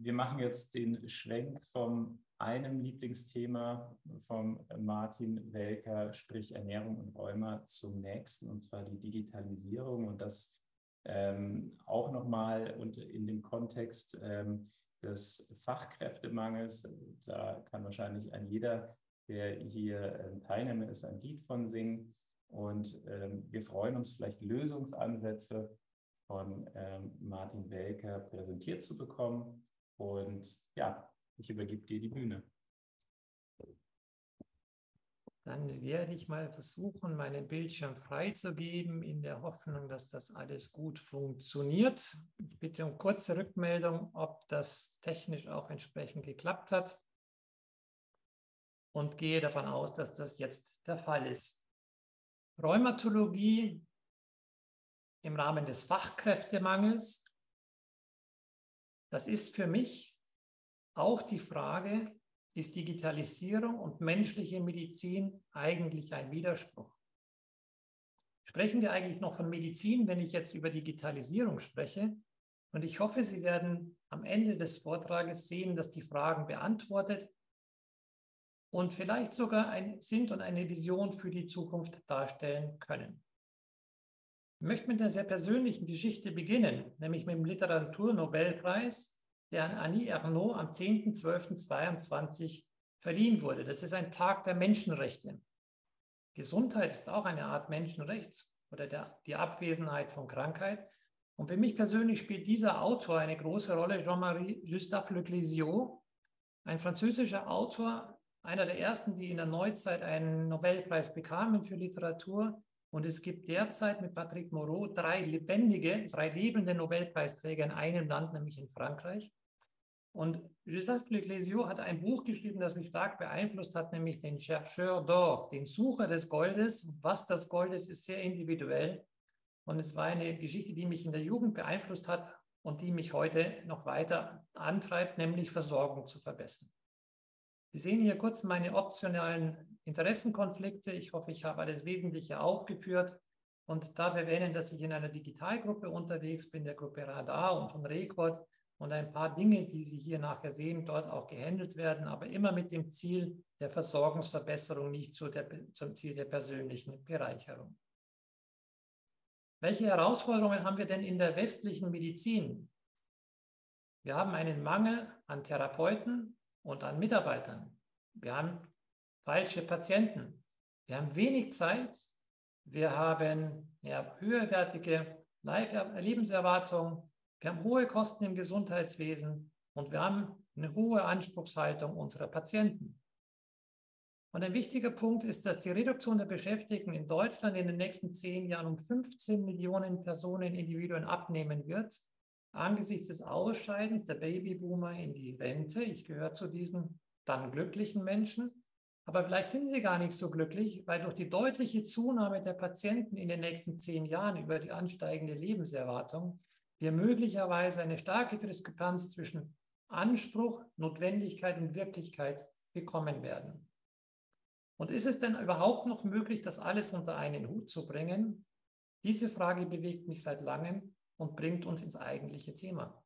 Wir machen jetzt den Schwenk vom einem Lieblingsthema von Martin Welker, sprich Ernährung und Rheuma, zum nächsten, und zwar die Digitalisierung, und das auch nochmal in dem Kontext des Fachkräftemangels. Da kann wahrscheinlich jeder, der hier Teilnehmer ist, ein Lied von singen. Und wir freuen uns, vielleicht Lösungsansätze von Martin Welker präsentiert zu bekommen. Und ja, ich übergebe dir die Bühne. Dann werde ich mal versuchen, meinen Bildschirm freizugeben, in der Hoffnung, dass das alles gut funktioniert. Ich bitte um kurze Rückmeldung, ob das technisch auch entsprechend geklappt hat, und gehe davon aus, dass das jetzt der Fall ist. Rheumatologie im Rahmen des Fachkräftemangels. Das ist für mich auch die Frage, ist Digitalisierung und menschliche Medizin eigentlich ein Widerspruch? Sprechen wir eigentlich noch von Medizin, wenn ich jetzt über Digitalisierung spreche? Und ich hoffe, Sie werden am Ende des Vortrages sehen, dass die Fragen beantwortet und vielleicht sogar ein Sinn und eine Vision für die Zukunft darstellen können. Ich möchte mit einer sehr persönlichen Geschichte beginnen, nämlich mit dem Literaturnobelpreis, der an Annie Ernaux am 10.12.22 verliehen wurde. Das ist ein Tag der Menschenrechte. Gesundheit ist auch eine Art Menschenrecht oder die Abwesenheit von Krankheit. Und für mich persönlich spielt dieser Autor eine große Rolle, Jean-Marie Gustave Le Clézio, ein französischer Autor, einer der ersten, die in der Neuzeit einen Nobelpreis bekamen für Literatur. Und es gibt derzeit mit Patrick Moreau drei lebende Nobelpreisträger in einem Land, nämlich in Frankreich. Und Gustave Le Clézio hat ein Buch geschrieben, das mich stark beeinflusst hat, nämlich den Chercheur d'Or, den Sucher des Goldes. Was das Gold ist, ist sehr individuell. Und es war eine Geschichte, die mich in der Jugend beeinflusst hat und die mich heute noch weiter antreibt, nämlich Versorgung zu verbessern. Sie sehen hier kurz meine optionalen Interessenkonflikte. Ich hoffe, ich habe alles Wesentliche aufgeführt und darf erwähnen, dass ich in einer Digitalgruppe unterwegs bin, der Gruppe Radar und von Record, und ein paar Dinge, die Sie hier nachher sehen, dort auch gehandelt werden, aber immer mit dem Ziel der Versorgungsverbesserung, nicht zum Ziel der persönlichen Bereicherung. Welche Herausforderungen haben wir denn in der westlichen Medizin? Wir haben einen Mangel an Therapeuten und an Mitarbeitern. Wir haben falsche Patienten. Wir haben wenig Zeit. Wir haben höherwertige Lebenserwartung. Wir haben hohe Kosten im Gesundheitswesen und wir haben eine hohe Anspruchshaltung unserer Patienten. Und ein wichtiger Punkt ist, dass die Reduktion der Beschäftigten in Deutschland in den nächsten 10 Jahren um 15 Millionen Personen, Individuen abnehmen wird, angesichts des Ausscheidens der Babyboomer in die Rente. Ich gehöre zu diesen dann glücklichen Menschen. Aber vielleicht sind sie gar nicht so glücklich, weil durch die deutliche Zunahme der Patienten in den nächsten 10 Jahren über die ansteigende Lebenserwartung wir möglicherweise eine starke Diskrepanz zwischen Anspruch, Notwendigkeit und Wirklichkeit bekommen werden. Und ist es denn überhaupt noch möglich, das alles unter einen Hut zu bringen? Diese Frage bewegt mich seit langem und bringt uns ins eigentliche Thema.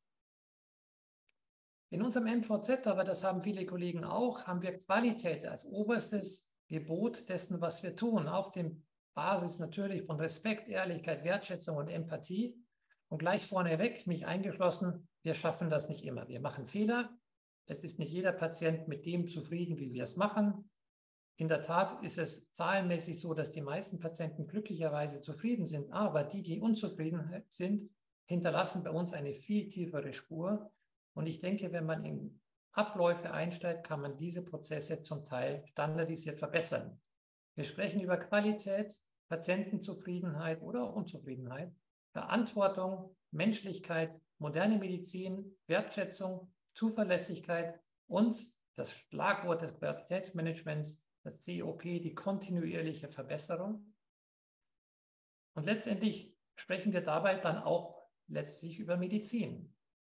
In unserem MVZ, aber das haben viele Kollegen auch, haben wir Qualität als oberstes Gebot dessen, was wir tun, auf der Basis natürlich von Respekt, Ehrlichkeit, Wertschätzung und Empathie. Und gleich vorneweg, mich eingeschlossen, wir schaffen das nicht immer. Wir machen Fehler. Es ist nicht jeder Patient mit dem zufrieden, wie wir es machen. In der Tat ist es zahlenmäßig so, dass die meisten Patienten glücklicherweise zufrieden sind, aber die unzufrieden sind, hinterlassen bei uns eine viel tiefere Spur. Und ich denke, wenn man in Abläufe einsteigt, kann man diese Prozesse zum Teil standardisiert verbessern. Wir sprechen über Qualität, Patientenzufriedenheit oder Unzufriedenheit, Verantwortung, Menschlichkeit, moderne Medizin, Wertschätzung, Zuverlässigkeit und das Schlagwort des Qualitätsmanagements, das COP, die kontinuierliche Verbesserung. Und letztendlich sprechen wir dabei dann auch letztlich über Medizin.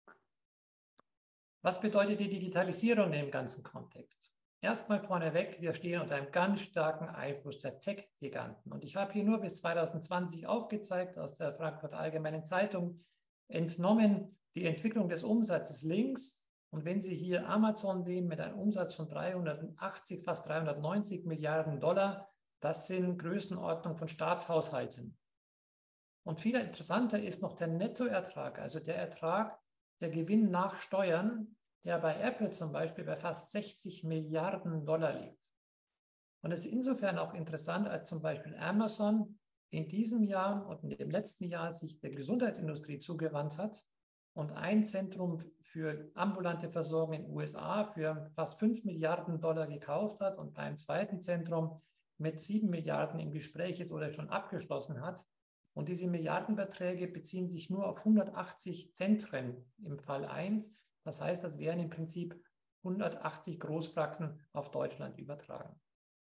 Was bedeutet die Digitalisierung in dem ganzen Kontext? Erstmal vorneweg, wir stehen unter einem ganz starken Einfluss der Tech-Giganten. Und ich habe hier nur bis 2020 aufgezeigt, aus der Frankfurter Allgemeinen Zeitung entnommen, die Entwicklung des Umsatzes links Und wenn Sie hier Amazon sehen mit einem Umsatz von 380, fast 390 Milliarden $, das sind Größenordnungen von Staatshaushalten. Und viel interessanter ist noch der Nettoertrag, also der Ertrag, der Gewinn nach Steuern, der bei Apple zum Beispiel bei fast 60 Milliarden $ liegt. Und es ist insofern auch interessant, als zum Beispiel Amazon in diesem Jahr und in dem letzten Jahr sich der Gesundheitsindustrie zugewandt hat und ein Zentrum für ambulante Versorgung in den USA für fast 5 Milliarden $ gekauft hat und beim zweiten Zentrum mit 7 Milliarden im Gespräch ist oder schon abgeschlossen hat. Und diese Milliardenbeträge beziehen sich nur auf 180 Zentren im Fall 1. Das heißt, das wären im Prinzip 180 Großpraxen auf Deutschland übertragen.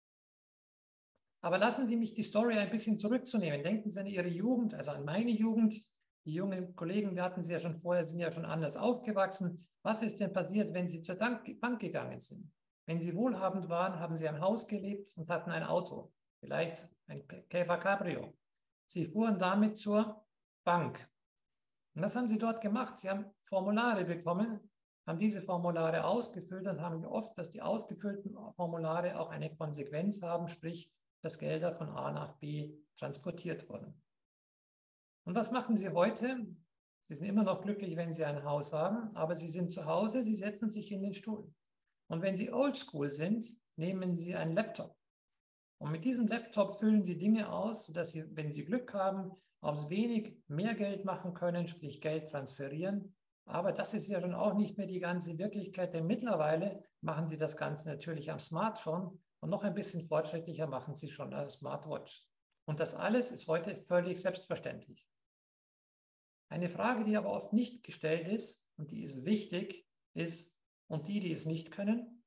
Aber lassen Sie mich die Story ein bisschen zurückzunehmen. Denken Sie an Ihre Jugend, also an meine Jugend. Die jungen Kollegen, wir hatten sie ja schon vorher, sind ja schon anders aufgewachsen. Was ist denn passiert, wenn Sie zur Bank gegangen sind? Wenn Sie wohlhabend waren, haben Sie ein Haus gelebt und hatten ein Auto, vielleicht ein Käfer Cabrio. Sie fuhren damit zur Bank. Und was haben Sie dort gemacht? Sie haben Formulare bekommen, haben diese Formulare ausgefüllt und haben gehofft, dass die ausgefüllten Formulare auch eine Konsequenz haben, sprich, dass Gelder von A nach B transportiert wurden. Und was machen Sie heute? Sie sind immer noch glücklich, wenn Sie ein Haus haben, aber Sie sind zu Hause, Sie setzen sich in den Stuhl. Und wenn Sie oldschool sind, nehmen Sie einen Laptop. Und mit diesem Laptop füllen Sie Dinge aus, sodass Sie, wenn Sie Glück haben, aus wenig mehr Geld machen können, sprich Geld transferieren. Aber das ist ja schon auch nicht mehr die ganze Wirklichkeit, denn mittlerweile machen Sie das Ganze natürlich am Smartphone und noch ein bisschen fortschrittlicher machen Sie schon eine Smartwatch. Und das alles ist heute völlig selbstverständlich. Eine Frage, die aber oft nicht gestellt ist und die ist wichtig, ist, und die es nicht können?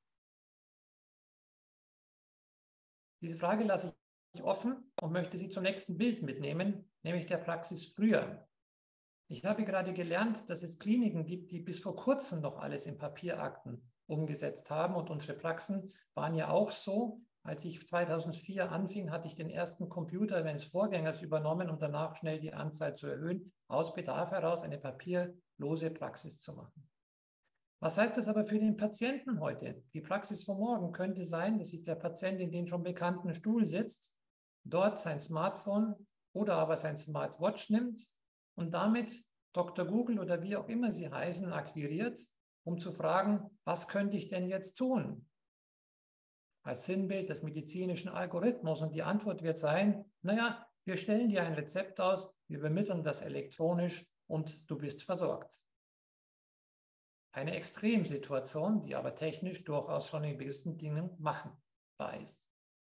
Diese Frage lasse ich offen und möchte Sie zum nächsten Bild mitnehmen, nämlich der Praxis früher. Ich habe gerade gelernt, dass es Kliniken gibt, die bis vor kurzem noch alles in Papierakten umgesetzt haben und unsere Praxen waren ja auch so. Als ich 2004 anfing, hatte ich den ersten Computer meines Vorgängers übernommen und danach schnell die Anzahl zu erhöhen, aus Bedarf heraus eine papierlose Praxis zu machen. Was heißt das aber für den Patienten heute? Die Praxis von morgen könnte sein, dass sich der Patient in den schon bekannten Stuhl sitzt, dort sein Smartphone oder aber sein Smartwatch nimmt und damit Dr. Google oder wie auch immer sie heißen, akquiriert, um zu fragen, was könnte ich denn jetzt tun? Als Sinnbild des medizinischen Algorithmus. Und die Antwort wird sein, naja, wir stellen dir ein Rezept aus, wir übermitteln das elektronisch und du bist versorgt. Eine Extremsituation, die aber technisch durchaus schon in gewissen Dingen machbar ist.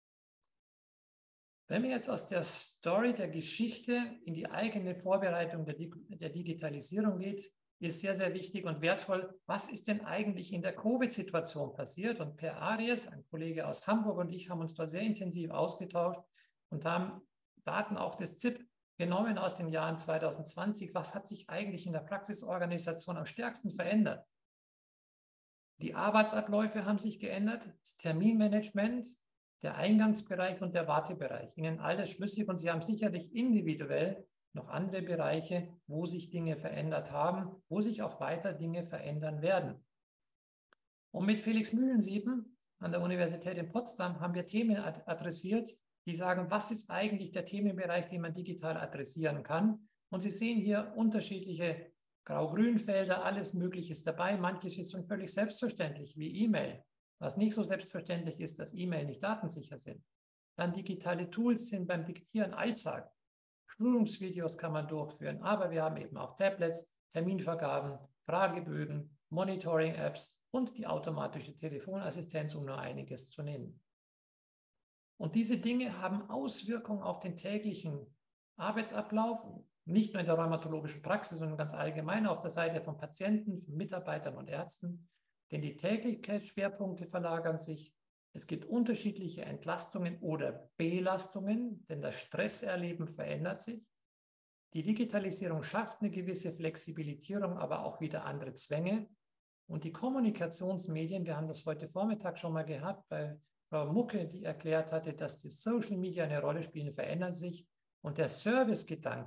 Wenn wir jetzt aus der Story der Geschichte in die eigene Vorbereitung der Digitalisierung geht, ist sehr, sehr wichtig und wertvoll, was ist denn eigentlich in der Covid-Situation passiert? Und Per Aries, ein Kollege aus Hamburg und ich haben uns dort sehr intensiv ausgetauscht und haben Daten auch des ZIP genommen aus den Jahren 2020. Was hat sich eigentlich in der Praxisorganisation am stärksten verändert? Die Arbeitsabläufe haben sich geändert, das Terminmanagement, der Eingangsbereich und der Wartebereich. Ihnen alles schlüssig und Sie haben sicherlich individuell noch andere Bereiche, wo sich Dinge verändert haben, wo sich auch weiter Dinge verändern werden. Und mit Felix Mühlensieben an der Universität in Potsdam haben wir Themen adressiert, die sagen, was ist eigentlich der Themenbereich, den man digital adressieren kann. Und Sie sehen hier unterschiedliche Grau-Grün-Felder, alles Mögliche ist dabei. Manches ist schon völlig selbstverständlich, wie E-Mail. Was nicht so selbstverständlich ist, dass E-Mail nicht datensicher sind. Dann digitale Tools sind beim Diktieren Alltag. Schulungsvideos kann man durchführen, aber wir haben eben auch Tablets, Terminvergaben, Fragebögen, Monitoring-Apps und die automatische Telefonassistenz, um nur einiges zu nennen. Und diese Dinge haben Auswirkungen auf den täglichen Arbeitsablauf, nicht nur in der rheumatologischen Praxis, sondern ganz allgemein auf der Seite von Patienten, von Mitarbeitern und Ärzten, denn die Täglichkeitsschwerpunkte verlagern sich. Es gibt unterschiedliche Entlastungen oder Belastungen, denn das Stresserleben verändert sich. Die Digitalisierung schafft eine gewisse Flexibilisierung, aber auch wieder andere Zwänge. Und die Kommunikationsmedien, wir haben das heute Vormittag schon mal gehabt bei Frau Mucke, die erklärt hatte, dass die Social Media eine Rolle spielen, verändern sich. Und der Servicegedanke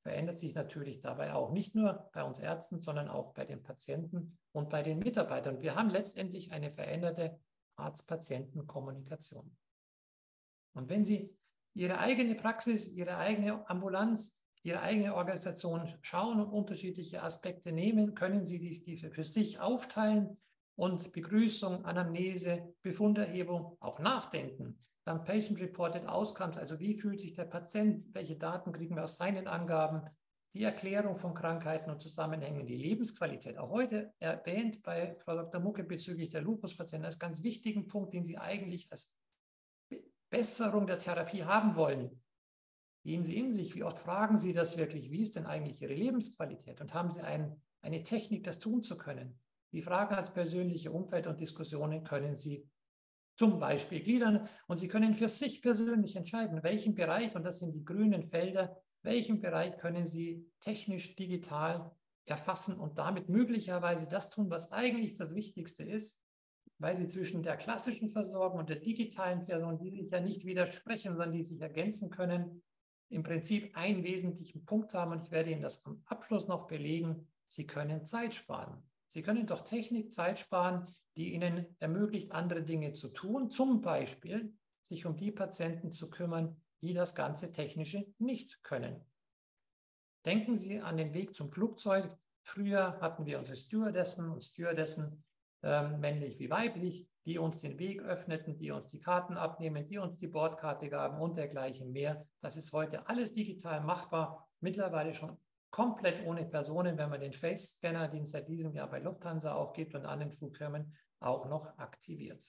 verändert sich natürlich dabei auch. Nicht nur bei uns Ärzten, sondern auch bei den Patienten und bei den Mitarbeitern. Wir haben letztendlich eine veränderte Arzt-Patienten-Kommunikation. Und wenn Sie Ihre eigene Praxis, Ihre eigene Ambulanz, Ihre eigene Organisation schauen und unterschiedliche Aspekte nehmen, können Sie diese für sich aufteilen und Begrüßung, Anamnese, Befunderhebung, auch nachdenken. Dann Patient-Reported Outcomes, also wie fühlt sich der Patient, welche Daten kriegen wir aus seinen Angaben, die Erklärung von Krankheiten und Zusammenhängen, die Lebensqualität, auch heute erwähnt bei Frau Dr. Mucke bezüglich der Lupus-Patienten als ganz wichtigen Punkt, den Sie eigentlich als Besserung der Therapie haben wollen. Gehen Sie in sich, wie oft fragen Sie das wirklich, wie ist denn eigentlich Ihre Lebensqualität und haben Sie eine Technik, das tun zu können? Die Fragen als persönliche Umfeld und Diskussionen können Sie zum Beispiel gliedern und Sie können für sich persönlich entscheiden, welchen Bereich, und das sind die grünen Felder, welchen Bereich können Sie technisch, digital erfassen und damit möglicherweise das tun, was eigentlich das Wichtigste ist, weil Sie zwischen der klassischen Versorgung und der digitalen Versorgung, die sich ja nicht widersprechen, sondern die sich ergänzen können, im Prinzip einen wesentlichen Punkt haben, und ich werde Ihnen das am Abschluss noch belegen: Sie können Zeit sparen. Sie können durch Technik Zeit sparen, die Ihnen ermöglicht, andere Dinge zu tun, zum Beispiel sich um die Patienten zu kümmern, die das ganze Technische nicht können. Denken Sie an den Weg zum Flugzeug. Früher hatten wir unsere Stewardessen und Stewardessen, männlich wie weiblich, die uns den Weg öffneten, die uns die Karten abnehmen, die uns die Bordkarte gaben und dergleichen mehr. Das ist heute alles digital machbar, mittlerweile schon komplett ohne Personen, wenn man den Face-Scanner, den es seit diesem Jahr bei Lufthansa auch gibt und anderen Flugfirmen, auch noch aktiviert.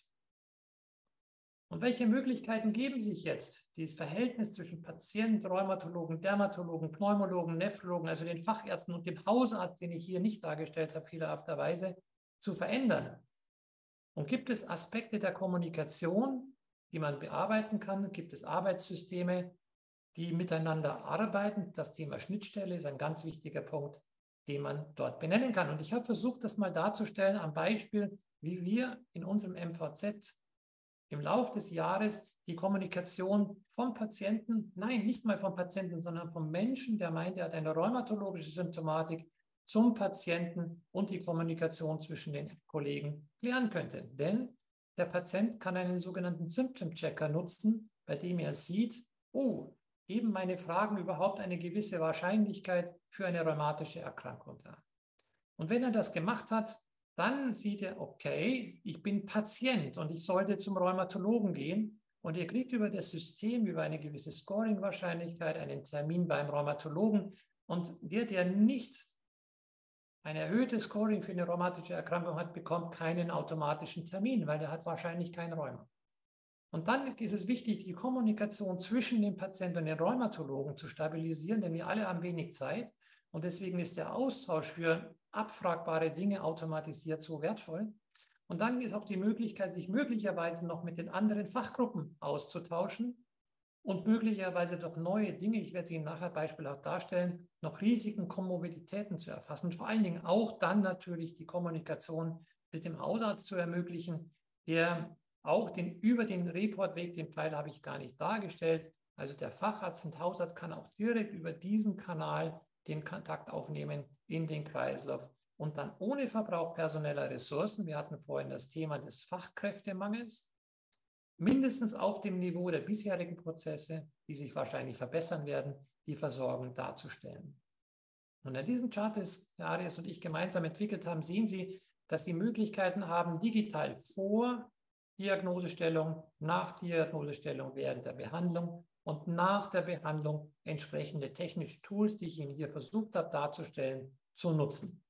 Und welche Möglichkeiten geben sich jetzt, dieses Verhältnis zwischen Patient, Rheumatologen, Dermatologen, Pneumologen, Nephrologen, also den Fachärzten und dem Hausarzt, den ich hier nicht dargestellt habe, fehlerhafterweise, zu verändern? Und gibt es Aspekte der Kommunikation, die man bearbeiten kann? Gibt es Arbeitssysteme, die miteinander arbeiten? Das Thema Schnittstelle ist ein ganz wichtiger Punkt, den man dort benennen kann. Und ich habe versucht, das mal darzustellen am Beispiel, wie wir in unserem MVZ im Laufe des Jahres die Kommunikation vom Patienten, nein, nicht mal vom Patienten, sondern vom Menschen, der meint, er hat eine rheumatologische Symptomatik, zum Patienten und die Kommunikation zwischen den Kollegen klären könnte. Denn der Patient kann einen sogenannten Symptom-Checker nutzen, bei dem er sieht, oh, geben meine Fragen überhaupt eine gewisse Wahrscheinlichkeit für eine rheumatische Erkrankung dar. Und wenn er das gemacht hat, dann sieht er, okay, ich bin Patient und ich sollte zum Rheumatologen gehen, und ihr kriegt über das System, über eine gewisse Scoring-Wahrscheinlichkeit einen Termin beim Rheumatologen, und der nicht ein erhöhtes Scoring für eine rheumatische Erkrankung hat, bekommt keinen automatischen Termin, weil der hat wahrscheinlich kein Rheuma. Und dann ist es wichtig, die Kommunikation zwischen dem Patienten und den Rheumatologen zu stabilisieren, denn wir alle haben wenig Zeit. Und deswegen ist der Austausch für abfragbare Dinge automatisiert so wertvoll. Und dann ist auch die Möglichkeit, sich möglicherweise noch mit den anderen Fachgruppen auszutauschen und möglicherweise doch neue Dinge, ich werde sie Ihnen nachher beispielhaft darstellen, noch Risiken, Komorbiditäten zu erfassen. Und vor allen Dingen auch dann natürlich die Kommunikation mit dem Hausarzt zu ermöglichen, der auch über den Reportweg, den Pfeil habe ich gar nicht dargestellt, also der Facharzt und Hausarzt kann auch direkt über diesen Kanal den Kontakt aufnehmen in den Kreislauf und dann ohne Verbrauch personeller Ressourcen, wir hatten vorhin das Thema des Fachkräftemangels, mindestens auf dem Niveau der bisherigen Prozesse, die sich wahrscheinlich verbessern werden, die Versorgung darzustellen. Und an diesem Chart, das Arias und ich gemeinsam entwickelt haben, sehen Sie, dass Sie Möglichkeiten haben, digital vor Diagnosestellung, nach Diagnosestellung, während der Behandlung und nach der Behandlung entsprechende technische Tools, die ich Ihnen hier versucht habe darzustellen, zu nutzen.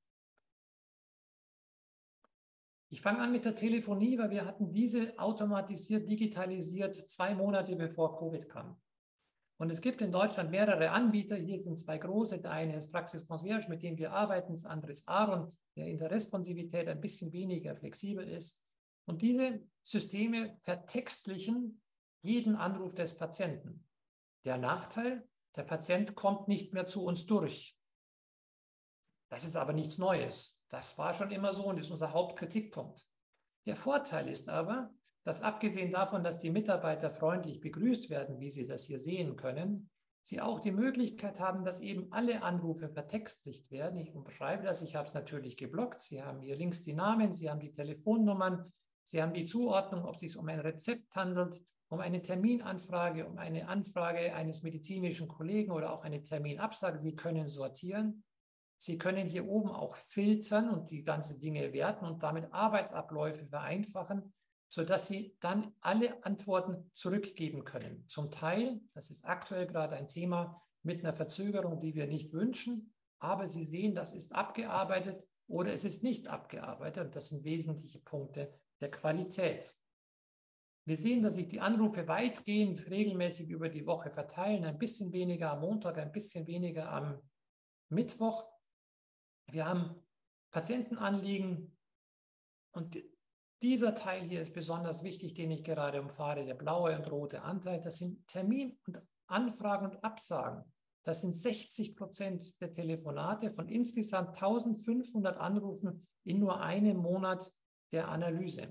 Ich fange an mit der Telefonie, weil wir hatten diese automatisiert, digitalisiert 2 Monate bevor Covid kam. Und es gibt in Deutschland mehrere Anbieter. Hier sind 2 große. Der eine ist Praxis Concierge, mit dem wir arbeiten. Das andere ist Aaron, der in der Responsivität ein bisschen weniger flexibel ist. Und diese Systeme vertextlichen jeden Anruf des Patienten. Der Nachteil, der Patient kommt nicht mehr zu uns durch. Das ist aber nichts Neues. Das war schon immer so und ist unser Hauptkritikpunkt. Der Vorteil ist aber, dass abgesehen davon, dass die Mitarbeiter freundlich begrüßt werden, wie Sie das hier sehen können, Sie auch die Möglichkeit haben, dass eben alle Anrufe vertextlicht werden. Ich umschreibe das, ich habe es natürlich geblockt. Sie haben hier links die Namen, Sie haben die Telefonnummern, Sie haben die Zuordnung, ob es sich um ein Rezept handelt, um eine Terminanfrage, um eine Anfrage eines medizinischen Kollegen oder auch eine Terminabsage. Sie können sortieren. Sie können hier oben auch filtern und die ganzen Dinge werten und damit Arbeitsabläufe vereinfachen, sodass Sie dann alle Antworten zurückgeben können. Zum Teil, das ist aktuell gerade ein Thema, mit einer Verzögerung, die wir nicht wünschen, aber Sie sehen, das ist abgearbeitet oder es ist nicht abgearbeitet und das sind wesentliche Punkte der Qualität. Wir sehen, dass sich die Anrufe weitgehend regelmäßig über die Woche verteilen, ein bisschen weniger am Montag, ein bisschen weniger am Mittwoch. Wir haben Patientenanliegen und dieser Teil hier ist besonders wichtig, den ich gerade umfahre, der blaue und rote Anteil. Das sind Termin- und Anfragen und Absagen. Das sind 60% der Telefonate von insgesamt 1500 Anrufen in nur einem Monat der Analyse.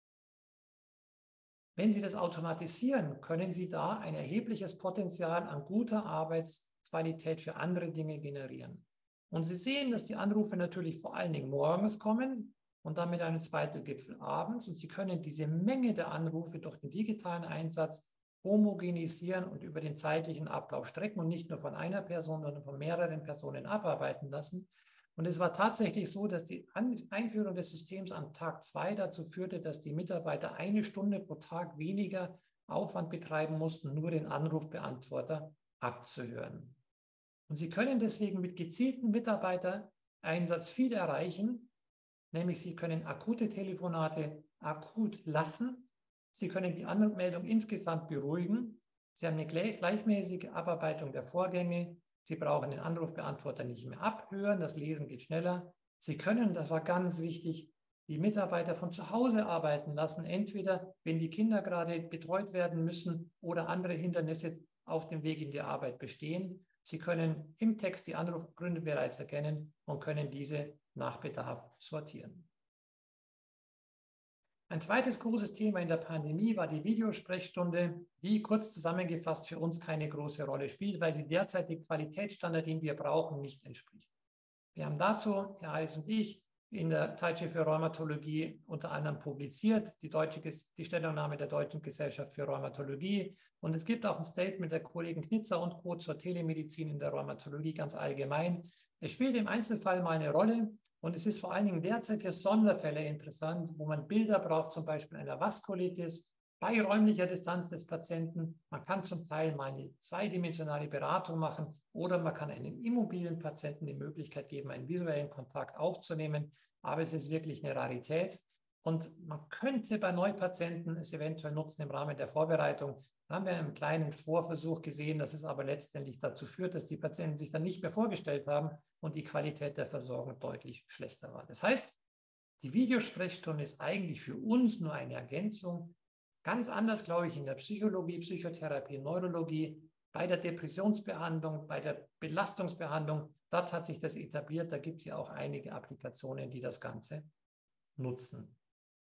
Wenn Sie das automatisieren, können Sie da ein erhebliches Potenzial an guter Arbeitsqualität für andere Dinge generieren. Und Sie sehen, dass die Anrufe natürlich vor allen Dingen morgens kommen und dann mit einem zweiten Gipfel abends. Und Sie können diese Menge der Anrufe durch den digitalen Einsatz homogenisieren und über den zeitlichen Ablauf strecken und nicht nur von einer Person, sondern von mehreren Personen abarbeiten lassen. Und es war tatsächlich so, dass die Einführung des Systems am Tag 2 dazu führte, dass die Mitarbeiter 1 Stunde pro Tag weniger Aufwand betreiben mussten, nur den Anrufbeantworter abzuhören. Und Sie können deswegen mit gezieltem Mitarbeitereinsatz viel erreichen, nämlich Sie können akute Telefonate akut lassen, Sie können die Anmeldung insgesamt beruhigen, Sie haben eine gleichmäßige Abarbeitung der Vorgänge, Sie brauchen den Anrufbeantworter nicht mehr abhören, das Lesen geht schneller. Sie können, das war ganz wichtig, die Mitarbeiter von zu Hause arbeiten lassen, entweder wenn die Kinder gerade betreut werden müssen oder andere Hindernisse auf dem Weg in die Arbeit bestehen. Sie können im Text die Anrufgründe bereits erkennen und können diese nach Bedarf sortieren. Ein zweites großes Thema in der Pandemie war die Videosprechstunde, die kurz zusammengefasst für uns keine große Rolle spielt, weil sie derzeit dem Qualitätsstandard, den wir brauchen, nicht entspricht. Wir haben dazu, Herr Heiß und ich, in der Zeitschrift für Rheumatologie unter anderem publiziert, die Stellungnahme der Deutschen Gesellschaft für Rheumatologie. Und es gibt auch ein Statement der Kollegen Knitzer und Co. zur Telemedizin in der Rheumatologie ganz allgemein. Es spielt im Einzelfall mal eine Rolle. Und es ist vor allen Dingen derzeit für Sonderfälle interessant, wo man Bilder braucht, zum Beispiel einer Vaskulitis, bei räumlicher Distanz des Patienten. Man kann zum Teil mal eine zweidimensionale Beratung machen oder man kann einem immobilen Patienten die Möglichkeit geben, einen visuellen Kontakt aufzunehmen. Aber es ist wirklich eine Rarität. Und man könnte bei Neupatienten es eventuell nutzen im Rahmen der Vorbereitung. Da haben wir einen kleinen Vorversuch gesehen, dass es aber letztendlich dazu führt, dass die Patienten sich dann nicht mehr vorgestellt haben und die Qualität der Versorgung deutlich schlechter war. Das heißt, die Videosprechstunde ist eigentlich für uns nur eine Ergänzung. Ganz anders, glaube ich, in der Psychologie, Psychotherapie, Neurologie, bei der Depressionsbehandlung, bei der Belastungsbehandlung. Dort hat sich das etabliert. Da gibt es ja auch einige Applikationen, die das Ganze nutzen.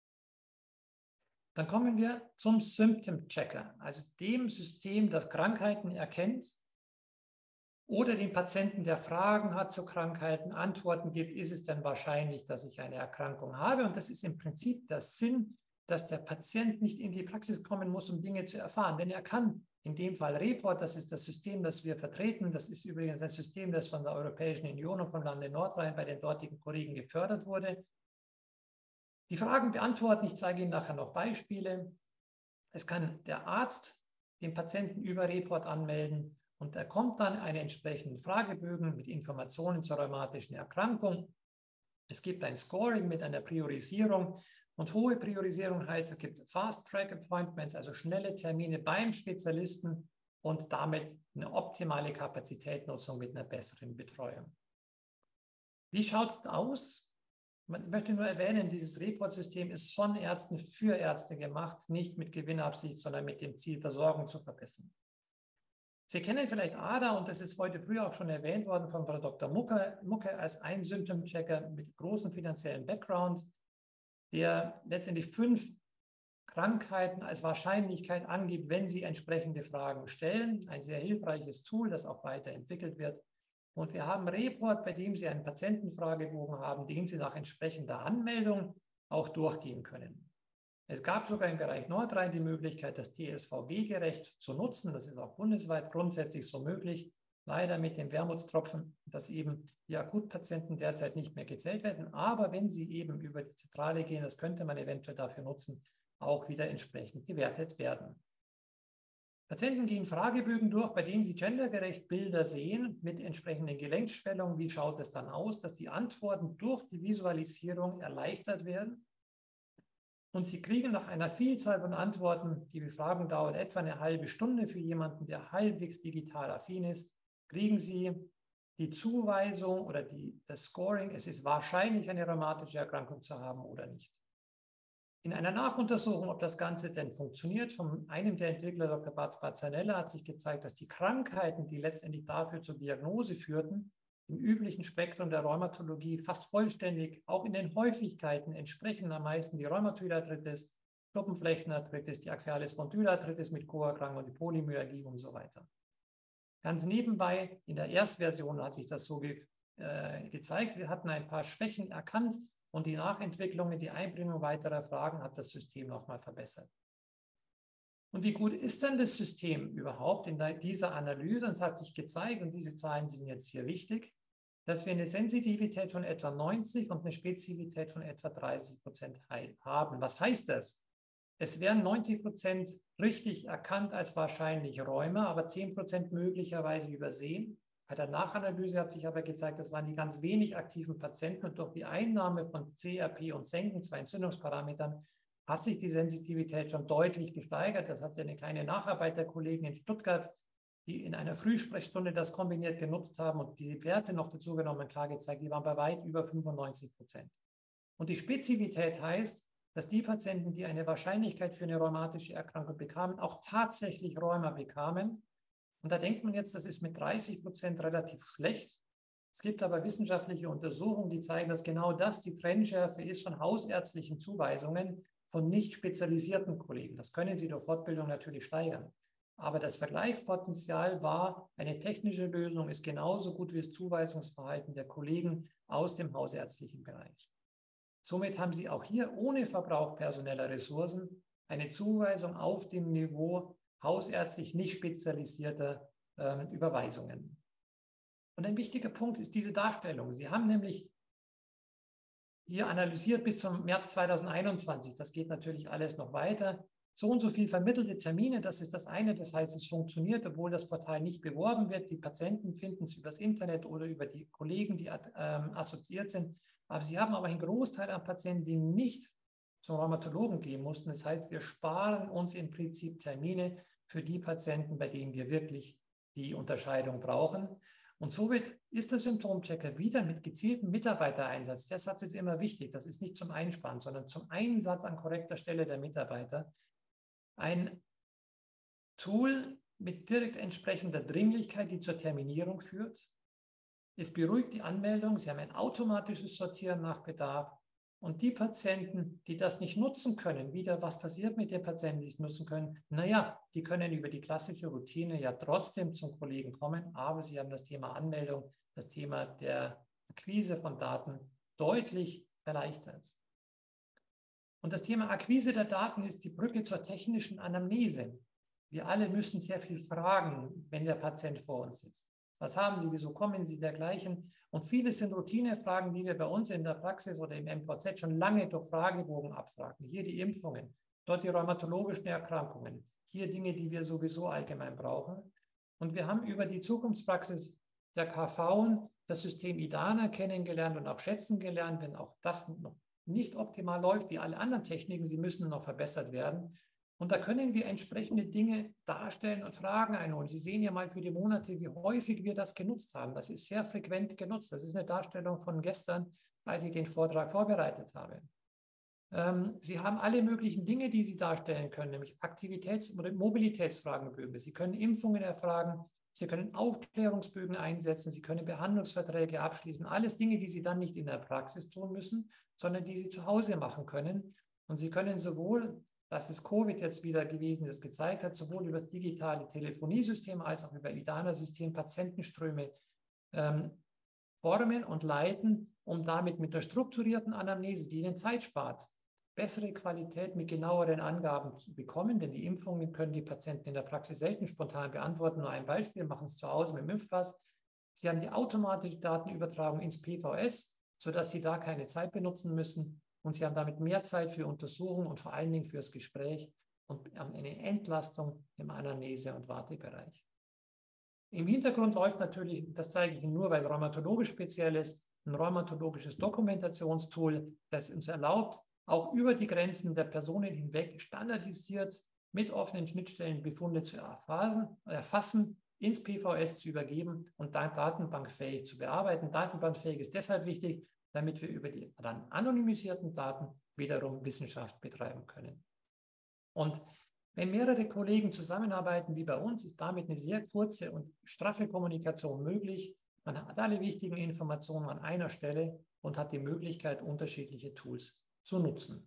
Dann kommen wir zum Symptom Checker, also dem System, das Krankheiten erkennt oder den Patienten, der Fragen hat zu Krankheiten, Antworten gibt, ist es denn wahrscheinlich, dass ich eine Erkrankung habe? Und das ist im Prinzip der Sinn, dass der Patient nicht in die Praxis kommen muss, um Dinge zu erfahren. Denn er kann in dem Fall Report, das ist das System, das wir vertreten. Das ist übrigens ein System, das von der Europäischen Union und vom Lande Nordrhein bei den dortigen Kollegen gefördert wurde. Die Fragen beantworten, ich zeige Ihnen nachher noch Beispiele. Es kann der Arzt den Patienten über Report anmelden und er kommt dann einen entsprechenden Fragebögen mit Informationen zur rheumatischen Erkrankung. Es gibt ein Scoring mit einer Priorisierung und hohe Priorisierung heißt, es gibt Fast-Track-Appointments, also schnelle Termine beim Spezialisten und damit eine optimale Kapazitätsnutzung mit einer besseren Betreuung. Wie schaut es aus? Man möchte nur erwähnen, dieses Report-System ist von Ärzten für Ärzte gemacht, nicht mit Gewinnabsicht, sondern mit dem Ziel, Versorgung zu verbessern. Sie kennen vielleicht ADA und das ist heute früh auch schon erwähnt worden von Frau Dr. Mucke als ein Symptom-Checker mit großem finanziellen Background, der letztendlich 5 Krankheiten als Wahrscheinlichkeit angibt, wenn Sie entsprechende Fragen stellen. Ein sehr hilfreiches Tool, das auch weiterentwickelt wird. Und wir haben Report, bei dem Sie einen Patientenfragebogen haben, den Sie nach entsprechender Anmeldung auch durchgehen können. Es gab sogar im Bereich Nordrhein die Möglichkeit, das TSVG-gerecht zu nutzen. Das ist auch bundesweit grundsätzlich so möglich. Leider mit dem Wermutstropfen, dass eben die Akutpatienten derzeit nicht mehr gezählt werden. Aber wenn Sie eben über die Zentrale gehen, das könnte man eventuell dafür nutzen, auch wieder entsprechend gewertet werden. Patienten gehen Fragebögen durch, bei denen sie gendergerecht Bilder sehen mit entsprechenden Gelenkschwellungen. Wie schaut es dann aus, dass die Antworten durch die Visualisierung erleichtert werden? Und Sie kriegen nach einer Vielzahl von Antworten, die Befragung dauert etwa eine halbe Stunde für jemanden, der halbwegs digital affin ist, kriegen Sie die Zuweisung oder das Scoring, es ist wahrscheinlich eine rheumatische Erkrankung zu haben oder nicht. In einer Nachuntersuchung, ob das Ganze denn funktioniert, von einem der Entwickler, Dr. Barz-Barzanella, hat sich gezeigt, dass die Krankheiten, die letztendlich dafür zur Diagnose führten, im üblichen Spektrum der Rheumatologie fast vollständig, auch in den Häufigkeiten entsprechen am meisten die Rheumatoidarthritis, Schuppenflechtenarthritis, die Axiale Spondylarthritis mit Co-Erkrankung und die Polymyalgie und so weiter. Ganz nebenbei, in der Erstversion hat sich das so gezeigt, wir hatten ein paar Schwächen erkannt, und die Nachentwicklung, die Einbringung weiterer Fragen hat das System nochmal verbessert. Und wie gut ist denn das System überhaupt in dieser Analyse? Und es hat sich gezeigt, und diese Zahlen sind jetzt hier wichtig, dass wir eine Sensitivität von etwa 90 und eine Spezifität von etwa 30% haben. Was heißt das? Es werden 90% richtig erkannt als wahrscheinlich Rheuma, aber 10% möglicherweise übersehen. Bei der Nachanalyse hat sich aber gezeigt, das waren die ganz wenig aktiven Patienten und durch die Einnahme von CRP und Senken, 2 Entzündungsparametern, hat sich die Sensitivität schon deutlich gesteigert. Das hat ja eine kleine Nacharbeit der Kollegen in Stuttgart, die in einer Frühsprechstunde das kombiniert genutzt haben und die Werte noch dazu genommen klar gezeigt, die waren bei weit über 95%. Und die Spezifität heißt, dass die Patienten, die eine Wahrscheinlichkeit für eine rheumatische Erkrankung bekamen, auch tatsächlich Rheuma bekamen. Und da denkt man jetzt, das ist mit 30% relativ schlecht. Es gibt aber wissenschaftliche Untersuchungen, die zeigen, dass genau das die Trennschärfe ist von hausärztlichen Zuweisungen von nicht spezialisierten Kollegen. Das können Sie durch Fortbildung natürlich steigern. Aber das Vergleichspotenzial war, eine technische Lösung ist genauso gut wie das Zuweisungsverhalten der Kollegen aus dem hausärztlichen Bereich. Somit haben Sie auch hier ohne Verbrauch personeller Ressourcen eine Zuweisung auf dem Niveau hausärztlich nicht spezialisierter Überweisungen. Und ein wichtiger Punkt ist diese Darstellung. Sie haben nämlich hier analysiert bis zum März 2021. Das geht natürlich alles noch weiter. So und so viel vermittelte Termine, das ist das eine. Das heißt, es funktioniert, obwohl das Portal nicht beworben wird. Die Patienten finden es übers Internet oder über die Kollegen, die assoziiert sind. Aber sie haben aber einen Großteil an Patienten, die nicht zum Rheumatologen gehen mussten. Das heißt, wir sparen uns im Prinzip Termine für die Patienten, bei denen wir wirklich die Unterscheidung brauchen. Und somit ist der Symptomchecker wieder mit gezieltem Mitarbeitereinsatz. Der Satz ist immer wichtig. Das ist nicht zum Einsparen, sondern zum Einsatz an korrekter Stelle der Mitarbeiter. Ein Tool mit direkt entsprechender Dringlichkeit, die zur Terminierung führt. Es beruhigt die Anmeldung. Sie haben ein automatisches Sortieren nach Bedarf. Und die Patienten, die das nicht nutzen können, wieder, was passiert mit den Patienten, die es nutzen können? Naja, die können über die klassische Routine ja trotzdem zum Kollegen kommen, aber sie haben das Thema Anmeldung, das Thema der Akquise von Daten deutlich erleichtert. Und das Thema Akquise der Daten ist die Brücke zur technischen Anamnese. Wir alle müssen sehr viel fragen, wenn der Patient vor uns sitzt. Was haben Sie, wieso kommen Sie, dergleichen? Und vieles sind Routinefragen, die wir bei uns in der Praxis oder im MVZ schon lange durch Fragebogen abfragen. Hier die Impfungen, dort die rheumatologischen Erkrankungen, hier Dinge, die wir sowieso allgemein brauchen. Und wir haben über die Zukunftspraxis der KV das System IDANA kennengelernt und auch schätzen gelernt, wenn auch das noch nicht optimal läuft, wie alle anderen Techniken, sie müssen noch verbessert werden. Und da können wir entsprechende Dinge darstellen und Fragen einholen. Sie sehen ja mal für die Monate, wie häufig wir das genutzt haben. Das ist sehr frequent genutzt. Das ist eine Darstellung von gestern, als ich den Vortrag vorbereitet habe. Sie haben alle möglichen Dinge, die Sie darstellen können, nämlich Aktivitäts- oder Mobilitätsfragenbögen. Sie können Impfungen erfragen, Sie können Aufklärungsbögen einsetzen, Sie können Behandlungsverträge abschließen. Alles Dinge, die Sie dann nicht in der Praxis tun müssen, sondern die Sie zu Hause machen können. Und Sie können sowohl Das ist Covid jetzt wieder gewesen, das gezeigt hat, sowohl über das digitale Telefoniesystem als auch über IDANA-System Patientenströme formen und leiten, um damit mit der strukturierten Anamnese, die Ihnen Zeit spart, bessere Qualität mit genaueren Angaben zu bekommen, denn die Impfungen können die Patienten in der Praxis selten spontan beantworten. Nur ein Beispiel, machen es zu Hause mit dem Impfpass. Sie haben die automatische Datenübertragung ins PVS, sodass Sie da keine Zeit benutzen müssen. Und Sie haben damit mehr Zeit für Untersuchungen und vor allen Dingen fürs Gespräch und eine Entlastung im Anamnese- und Wartebereich. Im Hintergrund läuft natürlich, das zeige ich Ihnen nur, weil es rheumatologisch speziell ist, ein rheumatologisches Dokumentationstool, das uns erlaubt, auch über die Grenzen der Personen hinweg standardisiert mit offenen Schnittstellen Befunde zu erfassen, ins PVS zu übergeben und dann datenbankfähig zu bearbeiten. Datenbankfähig ist deshalb wichtig, damit wir über die dann anonymisierten Daten wiederum Wissenschaft betreiben können. Und wenn mehrere Kollegen zusammenarbeiten wie bei uns, ist damit eine sehr kurze und straffe Kommunikation möglich. Man hat alle wichtigen Informationen an einer Stelle und hat die Möglichkeit, unterschiedliche Tools zu nutzen.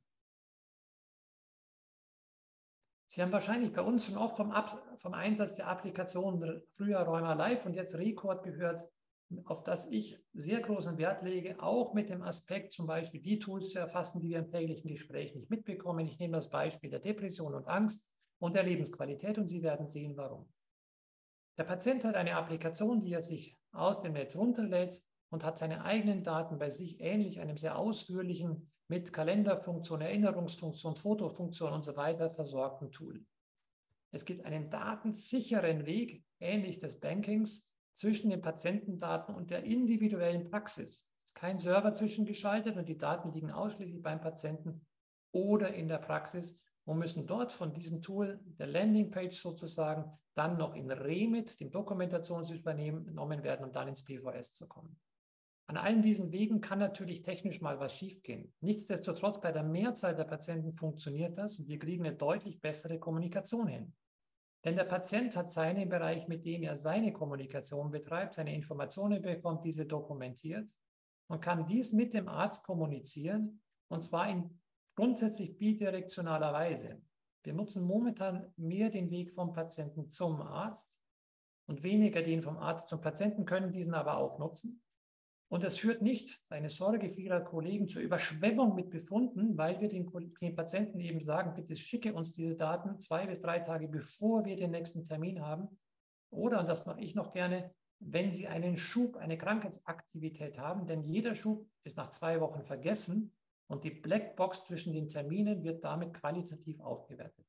Sie haben wahrscheinlich bei uns schon oft vom Einsatz der Applikation früher Rheuma Live und jetzt Record gehört, auf das ich sehr großen Wert lege, auch mit dem Aspekt, zum Beispiel die Tools zu erfassen, die wir im täglichen Gespräch nicht mitbekommen. Ich nehme das Beispiel der Depression und Angst und der Lebensqualität und Sie werden sehen, warum. Der Patient hat eine Applikation, die er sich aus dem Netz runterlädt und hat seine eigenen Daten bei sich ähnlich einem sehr ausführlichen, mit Kalenderfunktion, Erinnerungsfunktion, Fotofunktion und so weiter versorgten Tool. Es gibt einen datensicheren Weg, ähnlich des Bankings, zwischen den Patientendaten und der individuellen Praxis. Es ist kein Server zwischengeschaltet und die Daten liegen ausschließlich beim Patienten oder in der Praxis und müssen dort von diesem Tool, der Landingpage sozusagen, dann noch in Remit, dem Dokumentationssystem, genommen werden, um dann ins PVS zu kommen. An allen diesen Wegen kann natürlich technisch mal was schiefgehen. Nichtsdestotrotz, bei der Mehrzahl der Patienten funktioniert das und wir kriegen eine deutlich bessere Kommunikation hin. Denn der Patient hat seinen Bereich, mit dem er seine Kommunikation betreibt, seine Informationen bekommt, diese dokumentiert und kann dies mit dem Arzt kommunizieren, und zwar in grundsätzlich bidirektionaler Weise. Wir nutzen momentan mehr den Weg vom Patienten zum Arzt und weniger den vom Arzt zum Patienten, können diesen aber auch nutzen. Und das führt nicht, seine Sorge vieler Kollegen, zur Überschwemmung mit Befunden, weil wir den Patienten eben sagen, bitte schicke uns diese Daten 2 bis 3 Tage, bevor wir den nächsten Termin haben. Oder, und das mache ich noch gerne, wenn Sie einen Schub, eine Krankheitsaktivität haben, denn jeder Schub ist nach 2 Wochen vergessen und die Blackbox zwischen den Terminen wird damit qualitativ aufgewertet.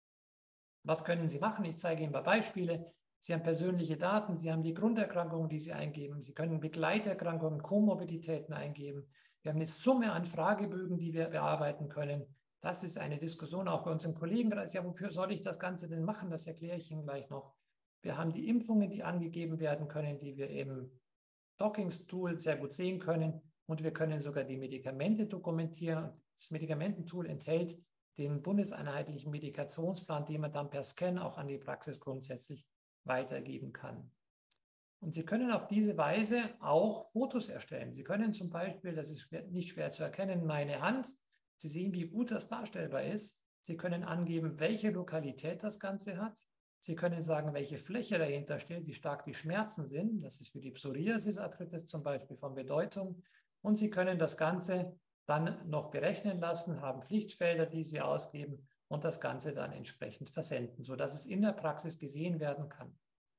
Was können Sie machen? Ich zeige Ihnen ein paar Beispiele. Sie haben persönliche Daten, Sie haben die Grunderkrankungen, die Sie eingeben. Sie können Begleiterkrankungen, Komorbiditäten eingeben. Wir haben eine Summe an Fragebögen, die wir bearbeiten können. Das ist eine Diskussion auch bei uns im Kollegenkreis. Ja, wofür soll ich das Ganze denn machen? Das erkläre ich Ihnen gleich noch. Wir haben die Impfungen, die angegeben werden können, die wir im Dockings-Tool sehr gut sehen können. Und wir können sogar die Medikamente dokumentieren. Das Medikamententool enthält den bundeseinheitlichen Medikationsplan, den man dann per Scan auch an die Praxis grundsätzlich weitergeben kann. Und Sie können auf diese Weise auch Fotos erstellen. Sie können zum Beispiel, das ist nicht schwer zu erkennen, meine Hand. Sie sehen, wie gut das darstellbar ist. Sie können angeben, welche Lokalität das Ganze hat. Sie können sagen, welche Fläche dahinter steht, wie stark die Schmerzen sind. Das ist für die Psoriasis-Arthritis zum Beispiel von Bedeutung. Und Sie können das Ganze dann noch berechnen lassen, haben Pflichtfelder, die Sie ausgeben und das Ganze dann entsprechend versenden, sodass es in der Praxis gesehen werden kann.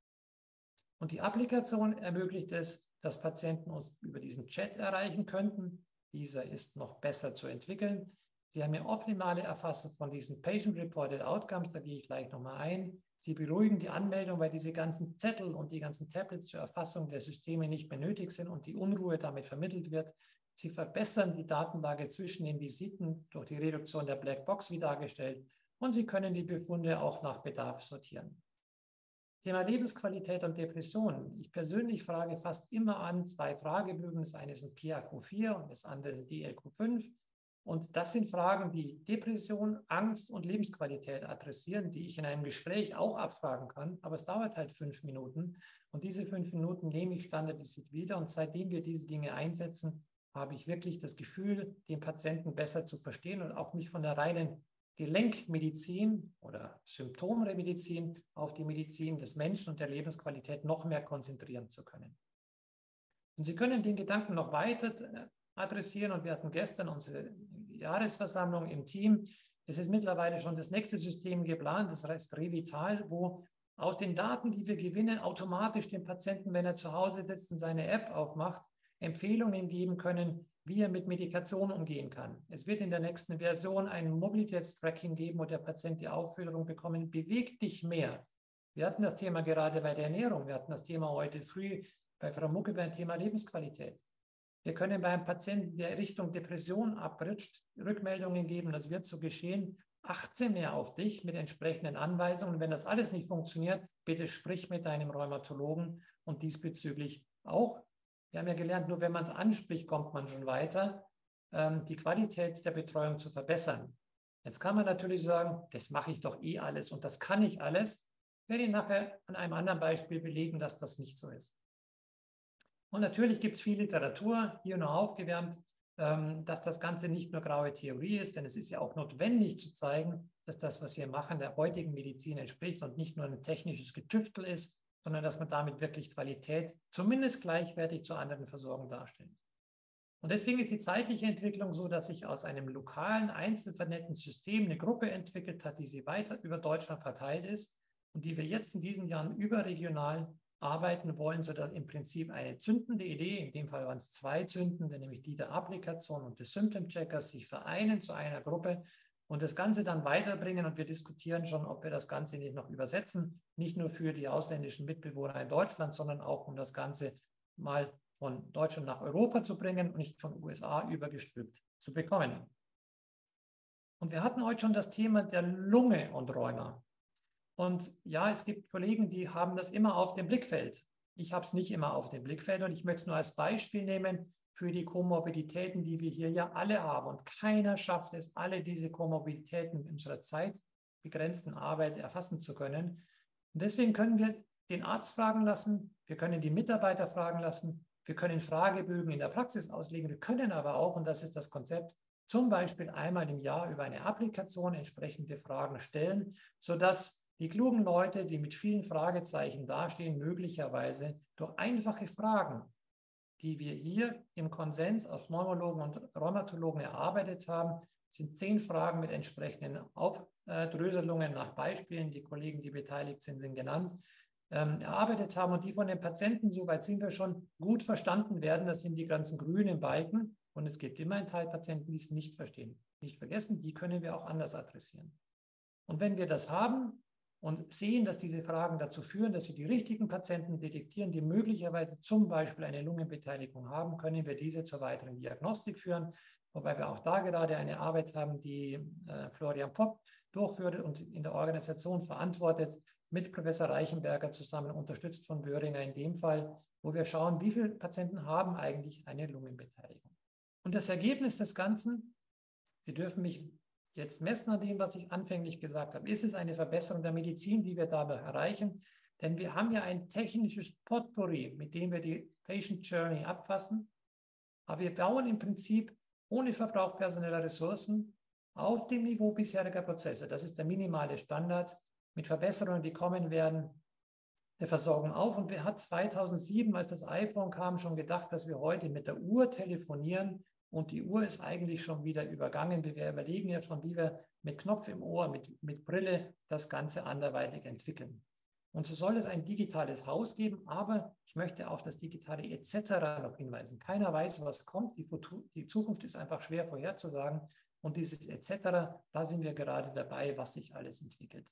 Und die Applikation ermöglicht es, dass Patienten uns über diesen Chat erreichen könnten. Dieser ist noch besser zu entwickeln. Sie haben eine optimale Erfassung von diesen Patient-Reported Outcomes, da gehe ich gleich nochmal ein. Sie beruhigen die Anmeldung, weil diese ganzen Zettel und die ganzen Tablets zur Erfassung der Systeme nicht mehr nötig sind und die Unruhe damit vermittelt wird. Sie verbessern die Datenlage zwischen den Visiten durch die Reduktion der Blackbox, wie dargestellt, und Sie können die Befunde auch nach Bedarf sortieren. Thema Lebensqualität und Depressionen. Ich persönlich frage fast immer an 2 Fragebögen. Das eine ist ein PAQ4 und das andere ist DLQ5. Und das sind Fragen, die Depression, Angst und Lebensqualität adressieren, die ich in einem Gespräch auch abfragen kann. Aber es dauert halt 5 Minuten. Und diese 5 Minuten nehme ich standardisiert wieder. Und seitdem wir diese Dinge einsetzen, habe ich wirklich das Gefühl, den Patienten besser zu verstehen und auch mich von der reinen die Lenkmedizin oder Symptomremedizin auf die Medizin des Menschen und der Lebensqualität noch mehr konzentrieren zu können. Und Sie können den Gedanken noch weiter adressieren und wir hatten gestern unsere Jahresversammlung im Team. Es ist mittlerweile schon das nächste System geplant, das heißt Revital, wo aus den Daten, die wir gewinnen, automatisch dem Patienten, wenn er zu Hause sitzt und seine App aufmacht, Empfehlungen geben können, wie er mit Medikation umgehen kann. Es wird in der nächsten Version ein Mobilitätstracking geben, wo der Patient die Aufforderung bekommt, beweg dich mehr. Wir hatten das Thema gerade bei der Ernährung, wir hatten das Thema heute früh bei Frau Mucke beim Thema Lebensqualität. Wir können beim Patienten, der Richtung Depression abrutscht, Rückmeldungen geben, das wird so geschehen. Achte mehr auf dich mit entsprechenden Anweisungen. Wenn das alles nicht funktioniert, bitte sprich mit deinem Rheumatologen und diesbezüglich auch. Wir haben ja gelernt, nur wenn man es anspricht, kommt man schon weiter, die Qualität der Betreuung zu verbessern. Jetzt kann man natürlich sagen, das mache ich doch eh alles und das kann ich alles. Ich werde Ihnen nachher an einem anderen Beispiel belegen, dass das nicht so ist. Und natürlich gibt es viel Literatur, hier noch aufgewärmt, dass das Ganze nicht nur graue Theorie ist, denn es ist ja auch notwendig zu zeigen, dass das, was wir machen, der heutigen Medizin entspricht und nicht nur ein technisches Getüftel ist, sondern dass man damit wirklich Qualität zumindest gleichwertig zur anderen Versorgung darstellt. Und deswegen ist die zeitliche Entwicklung so, dass sich aus einem lokalen, einzelvernetzten System eine Gruppe entwickelt hat, die sie weiter über Deutschland verteilt ist und die wir jetzt in diesen Jahren überregional arbeiten wollen, sodass im Prinzip eine zündende Idee, in dem Fall waren es 2 zündende, nämlich die der Applikation und des Symptom-Checkers, sich vereinen zu einer Gruppe und das Ganze dann weiterbringen. Und wir diskutieren schon, ob wir das Ganze nicht noch übersetzen, nicht nur für die ausländischen Mitbewohner in Deutschland, sondern auch, um das Ganze mal von Deutschland nach Europa zu bringen und nicht von USA übergestülpt zu bekommen. Und wir hatten heute schon das Thema der Lunge und Rheuma. Und ja, es gibt Kollegen, die haben das immer auf dem Blickfeld. Ich habe es nicht immer auf dem Blickfeld und ich möchte es nur als Beispiel nehmen für die Komorbiditäten, die wir hier ja alle haben. Und keiner schafft es, alle diese Komorbiditäten in unserer zeitbegrenzten Arbeit erfassen zu können. Und deswegen können wir den Arzt fragen lassen, wir können die Mitarbeiter fragen lassen, wir können Fragebögen in der Praxis auslegen, wir können aber auch, und das ist das Konzept, zum Beispiel einmal im Jahr über eine Applikation entsprechende Fragen stellen, sodass die klugen Leute, die mit vielen Fragezeichen dastehen, möglicherweise durch einfache Fragen, die wir hier im Konsens aus Pneumologen und Rheumatologen erarbeitet haben, sind 10 Fragen mit entsprechenden Aufdröselungen nach Beispielen, die Kollegen, die beteiligt sind, sind genannt, erarbeitet haben und die von den Patienten, soweit sind wir schon, gut verstanden werden. Das sind die ganzen grünen Balken und es gibt immer einen Teil Patienten, die es nicht verstehen. Nicht vergessen, die können wir auch anders adressieren. Und wenn wir das haben, und sehen, dass diese Fragen dazu führen, dass wir die richtigen Patienten detektieren, die möglicherweise zum Beispiel eine Lungenbeteiligung haben, können wir diese zur weiteren Diagnostik führen, wobei wir auch da gerade eine Arbeit haben, die Florian Popp durchführt und in der Organisation verantwortet, mit Professor Reichenberger zusammen, unterstützt von Böhringer in dem Fall, wo wir schauen, wie viele Patienten haben eigentlich eine Lungenbeteiligung. Und das Ergebnis des Ganzen, Sie dürfen mich jetzt messen an dem, was ich anfänglich gesagt habe, ist es eine Verbesserung der Medizin, die wir dadurch erreichen? Denn wir haben ja ein technisches Potpourri, mit dem wir die Patient Journey abfassen. Aber wir bauen im Prinzip ohne Verbrauch personeller Ressourcen auf dem Niveau bisheriger Prozesse. Das ist der minimale Standard mit Verbesserungen, die kommen werden, der Versorgung auf. Und wer hat 2007, als das iPhone kam, schon gedacht, dass wir heute mit der Uhr telefonieren? Und die Uhr ist eigentlich schon wieder übergangen. Wir überlegen ja schon, wie wir mit Knopf im Ohr, mit Brille das Ganze anderweitig entwickeln. Und so soll es ein digitales Haus geben, aber ich möchte auf das digitale etc. noch hinweisen. Keiner weiß, was kommt. Die Zukunft ist einfach schwer vorherzusagen. Und dieses etc., da sind wir gerade dabei, was sich alles entwickelt.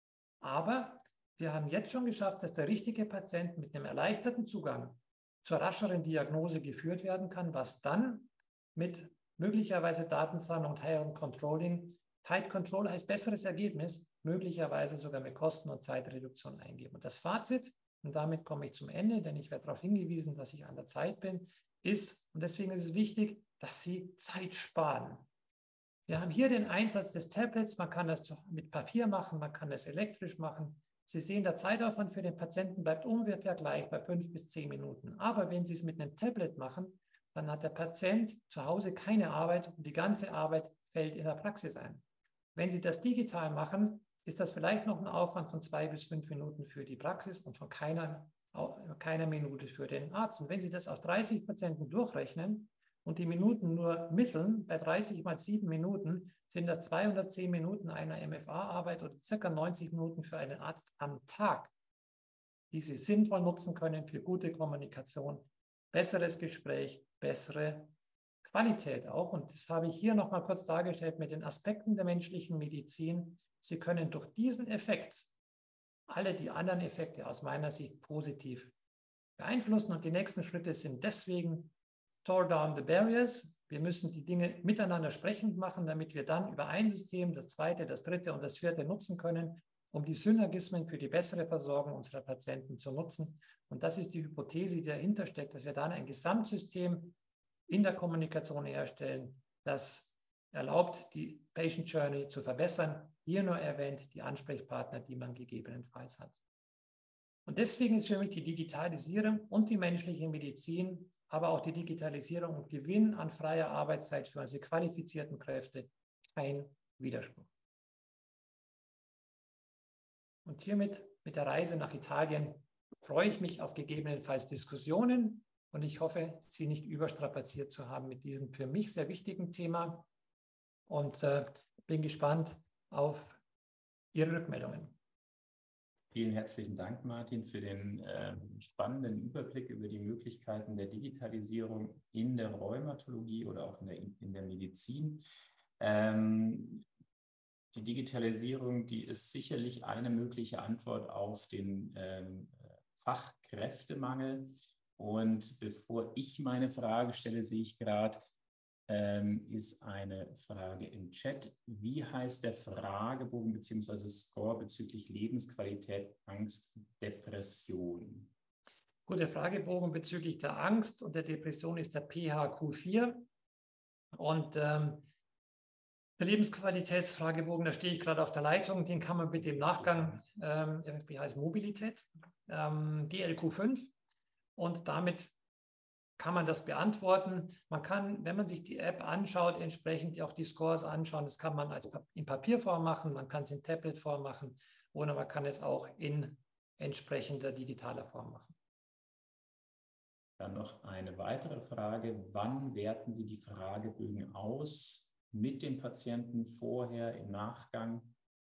Aber wir haben jetzt schon geschafft, dass der richtige Patient mit einem erleichterten Zugang zur rascheren Diagnose geführt werden kann, was dann mit möglicherweise Datensammlung und Higher Controlling, Tight Control heißt besseres Ergebnis, möglicherweise sogar mit Kosten- und Zeitreduktion eingeben. Und das Fazit, und damit komme ich zum Ende, denn ich werde darauf hingewiesen, dass ich an der Zeit bin, ist, und deswegen ist es wichtig, dass Sie Zeit sparen. Wir haben hier den Einsatz des Tablets, man kann das mit Papier machen, man kann das elektrisch machen. Sie sehen, der Zeitaufwand für den Patienten bleibt ungefähr gleich bei 5 bis 10 Minuten. Aber wenn Sie es mit einem Tablet machen, dann hat der Patient zu Hause keine Arbeit und die ganze Arbeit fällt in der Praxis ein. Wenn Sie das digital machen, ist das vielleicht noch ein Aufwand von 2 bis 5 Minuten für die Praxis und von keiner Minute für den Arzt. Und wenn Sie das auf 30 Patienten durchrechnen und die Minuten nur mitteln, bei 30 mal 7 Minuten sind das 210 Minuten einer MFA-Arbeit oder ca. 90 Minuten für einen Arzt am Tag, die Sie sinnvoll nutzen können für gute Kommunikation, besseres Gespräch, bessere Qualität auch. Und das habe ich hier nochmal kurz dargestellt mit den Aspekten der menschlichen Medizin. Sie können durch diesen Effekt alle die anderen Effekte aus meiner Sicht positiv beeinflussen. Und die nächsten Schritte sind deswegen tore down the barriers. Wir müssen die Dinge miteinander sprechend machen, damit wir dann über ein System, das zweite, das dritte und das vierte nutzen können, um die Synergismen für die bessere Versorgung unserer Patienten zu nutzen. Und das ist die Hypothese, die dahinter steckt, dass wir dann ein Gesamtsystem in der Kommunikation herstellen, das erlaubt, die Patient Journey zu verbessern. Hier nur erwähnt die Ansprechpartner, die man gegebenenfalls hat. Und deswegen ist für mich die Digitalisierung und die menschliche Medizin, aber auch die Digitalisierung und Gewinn an freier Arbeitszeit für unsere qualifizierten Kräfte kein Widerspruch. Und hiermit, mit der Reise nach Italien, freue ich mich auf gegebenenfalls Diskussionen und ich hoffe, Sie nicht überstrapaziert zu haben mit diesem für mich sehr wichtigen Thema und bin gespannt auf Ihre Rückmeldungen. Vielen herzlichen Dank, Martin, für den spannenden Überblick über die Möglichkeiten der Digitalisierung in der Rheumatologie oder auch in der Medizin. Die Digitalisierung, die ist sicherlich eine mögliche Antwort auf den Fachkräftemangel. Und bevor ich meine Frage stelle, sehe ich gerade, ist eine Frage im Chat. Wie heißt der Fragebogen bzw. Score bezüglich Lebensqualität, Angst, Depression? Gut, der Fragebogen bezüglich der Angst und der Depression ist der PHQ-4. Und der Lebensqualitätsfragebogen, da stehe ich gerade auf der Leitung, den kann man bitte im Nachgang, FFB heißt Mobilität, DLQ5. Und damit kann man das beantworten. Man kann, wenn man sich die App anschaut, entsprechend auch die Scores anschauen. Das kann man in Papierform machen, man kann es in Tabletform machen oder man kann es auch in entsprechender digitaler Form machen. Dann noch eine weitere Frage. Wann werten Sie die Fragebögen aus? Mit dem Patienten, vorher, im Nachgang?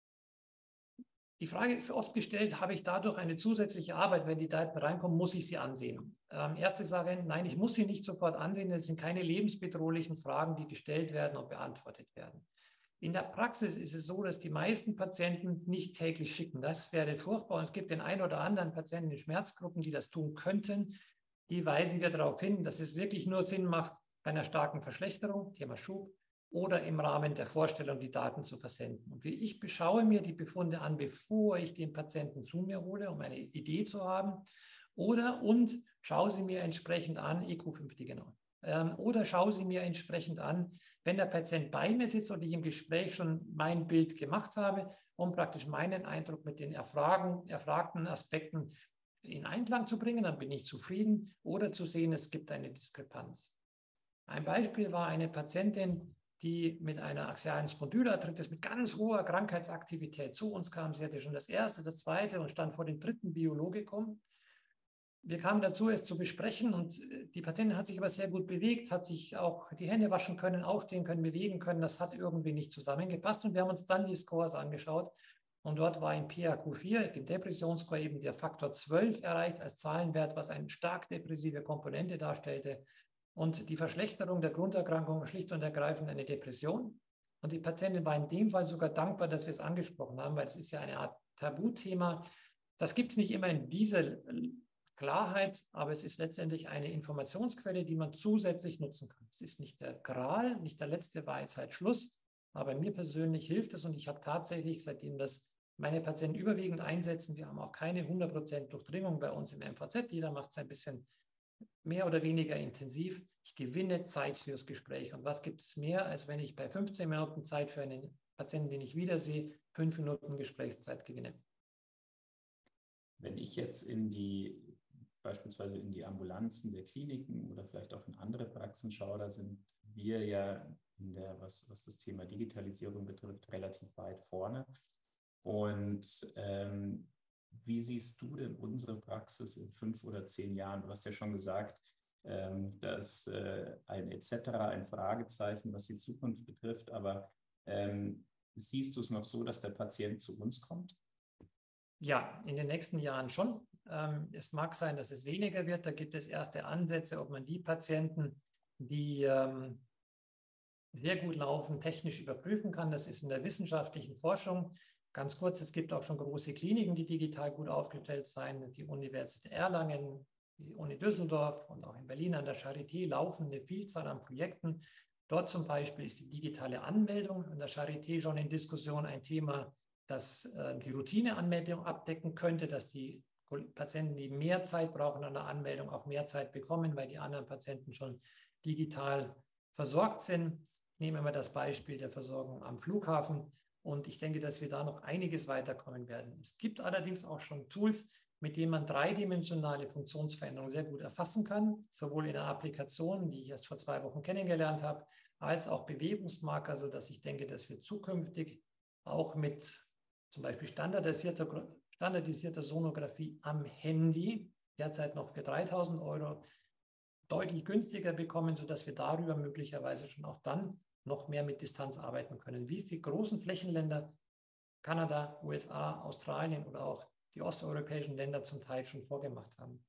Die Frage ist oft gestellt, habe ich dadurch eine zusätzliche Arbeit, wenn die Daten reinkommen, muss ich sie ansehen? Erste Sache, nein, ich muss sie nicht sofort ansehen, es sind keine lebensbedrohlichen Fragen, die gestellt werden und beantwortet werden. In der Praxis ist es so, dass die meisten Patienten nicht täglich schicken. Das wäre furchtbar und es gibt den einen oder anderen Patienten in Schmerzgruppen, die das tun könnten. Die weisen wir darauf hin, dass es wirklich nur Sinn macht, bei einer starken Verschlechterung, Thema Schub, oder im Rahmen der Vorstellung die Daten zu versenden. Und ich beschaue mir die Befunde an, bevor ich den Patienten zu mir hole, um eine Idee zu haben, und schaue sie mir entsprechend an, EQ50 genau, oder schaue sie mir entsprechend an, wenn der Patient bei mir sitzt und ich im Gespräch schon mein Bild gemacht habe, um praktisch meinen Eindruck mit den erfragten Aspekten in Einklang zu bringen, dann bin ich zufrieden, oder zu sehen, es gibt eine Diskrepanz. Ein Beispiel war eine Patientin, die mit einer axialen Spondylarthritis mit ganz hoher Krankheitsaktivität zu uns kam. Sie hatte schon das erste, das zweite und stand vor dem dritten Biologikum. Wir kamen dazu, es zu besprechen und die Patientin hat sich aber sehr gut bewegt, hat sich auch die Hände waschen können, aufstehen können, bewegen können. Das hat irgendwie nicht zusammengepasst und wir haben uns dann die Scores angeschaut und dort war im PHQ-4, dem Depressionsscore, eben der Faktor 12 erreicht als Zahlenwert, was eine stark depressive Komponente darstellte. Und die Verschlechterung der Grunderkrankung schlicht und ergreifend eine Depression. Und die Patientin war in dem Fall sogar dankbar, dass wir es angesprochen haben, weil es ist ja eine Art Tabuthema. Das gibt es nicht immer in dieser Klarheit, aber es ist letztendlich eine Informationsquelle, die man zusätzlich nutzen kann. Es ist nicht der Gral, nicht der letzte Weisheit Schluss, aber mir persönlich hilft es und ich habe tatsächlich, seitdem das meine Patienten überwiegend einsetzen, wir haben auch keine 100% Durchdringung bei uns im MVZ, jeder macht es ein bisschen mehr oder weniger intensiv. Ich gewinne Zeit fürs Gespräch. Und was gibt es mehr, als wenn ich bei 15 Minuten Zeit für einen Patienten, den ich wiedersehe, 5 Minuten Gesprächszeit gewinne? Wenn ich jetzt beispielsweise in die Ambulanzen der Kliniken oder vielleicht auch in andere Praxen schaue, da sind wir ja was das Thema Digitalisierung betrifft, relativ weit vorne. Und wie siehst du denn unsere Praxis in 5 oder 10 Jahren? Du hast ja schon gesagt, dass ein etc., ein Fragezeichen, was die Zukunft betrifft, aber siehst du es noch so, dass der Patient zu uns kommt? Ja, in den nächsten Jahren schon. Es mag sein, dass es weniger wird. Da gibt es erste Ansätze, ob man die Patienten, die sehr gut laufen, technisch überprüfen kann. Das ist in der wissenschaftlichen Forschung. Ganz kurz, es gibt auch schon große Kliniken, die digital gut aufgestellt sind. Die Universität Erlangen, die Uni Düsseldorf und auch in Berlin an der Charité laufen eine Vielzahl an Projekten. Dort zum Beispiel ist die digitale Anmeldung an der Charité schon in Diskussion, ein Thema, das die Routineanmeldung abdecken könnte, dass die Patienten, die mehr Zeit brauchen an der Anmeldung, auch mehr Zeit bekommen, weil die anderen Patienten schon digital versorgt sind. Nehmen wir das Beispiel der Versorgung am Flughafen. Und ich denke, dass wir da noch einiges weiterkommen werden. Es gibt allerdings auch schon Tools, mit denen man dreidimensionale Funktionsveränderungen sehr gut erfassen kann, sowohl in der Applikation, die ich erst vor 2 Wochen kennengelernt habe, als auch Bewegungsmarker, sodass ich denke, dass wir zukünftig auch mit zum Beispiel standardisierter Sonographie am Handy, derzeit noch für 3.000 € deutlich günstiger bekommen, sodass wir darüber möglicherweise schon auch dann noch mehr mit Distanz arbeiten können, wie es die großen Flächenländer Kanada, USA, Australien oder auch die osteuropäischen Länder zum Teil schon vorgemacht haben.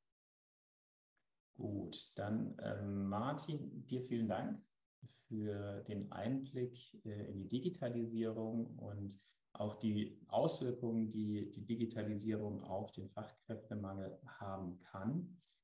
Gut, dann Martin, dir vielen Dank für den Einblick in die Digitalisierung und auch die Auswirkungen, die die Digitalisierung auf den Fachkräftemangel haben kann.